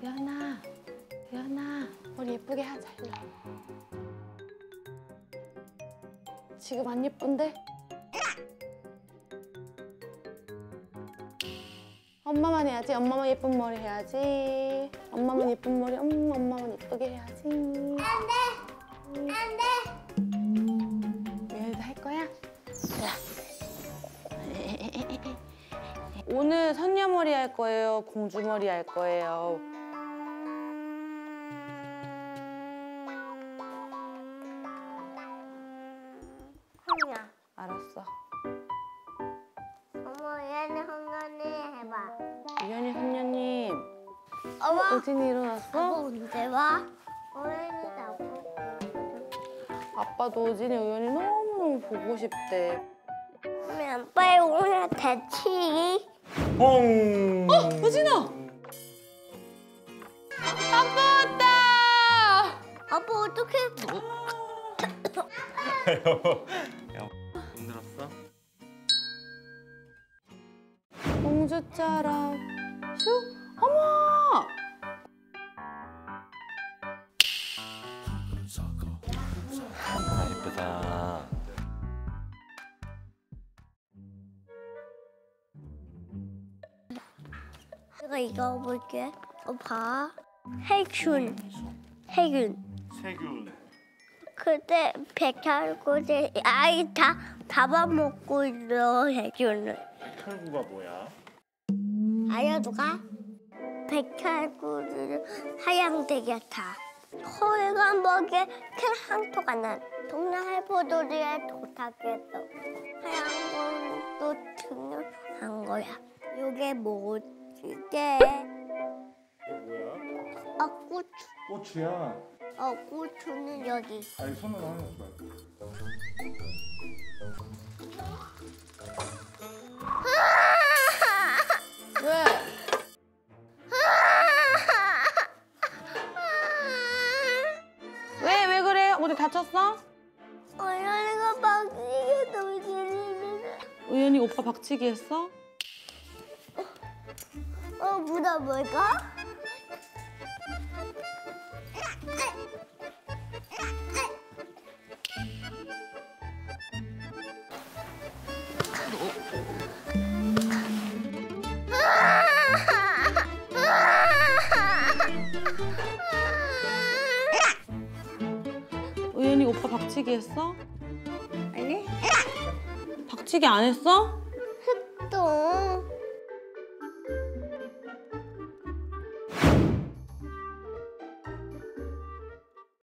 예언아, 예언아, 머리 예쁘게 하자. 일로. 지금 안 예쁜데? 엄마만 해야지. 엄마만 예쁜 머리 해야지. 엄마만 예쁜 머리. 엄마만 예쁘게 해야지. 안 돼! 안 돼! 예언이도 할 거야? 오늘 선녀머리 할 거예요? 공주머리 할 거예요? hon냐. 알았어. 어머, 얘는 hon냐니 해봐. 예언이 선녀님. 어머, 우진이 일어났어? 언제 와? 오해는 나고. 아빠도 우진이 우연히 너무너무 보고 싶대. 그러면 빨리 오늘 대치. 뽕! 우진아! 아빠 왔다! 아빠 어떡해? 야, 힘들었어? 공주처럼 슉! 어머! 예쁘다. 내가 이거 볼게. 봐. 해균. 해균. 세균. 그때 백혈구제 아이 다 잡아먹고 있어 해균을. 혈구가 뭐야? 알려줄까? 백혈구를 하얀되겠다. 허리가 먹에 큰 상처가 난 동네 할아버지에 도착했어. 하얀 건또 중요한 거야. 이게 뭐지? 이게 뭐야? 고추. 고추야. 고추는 여기. 아니, 손으로 하는 거 말고. 왜? 왜 그래? 어디 다쳤어? 어연이가 막히게 돌리는. 우연히 오빠 박치기 했어? 묻어볼까? 우연히 오빠 박치기 했어? 아니? 박치기 안 했어? 또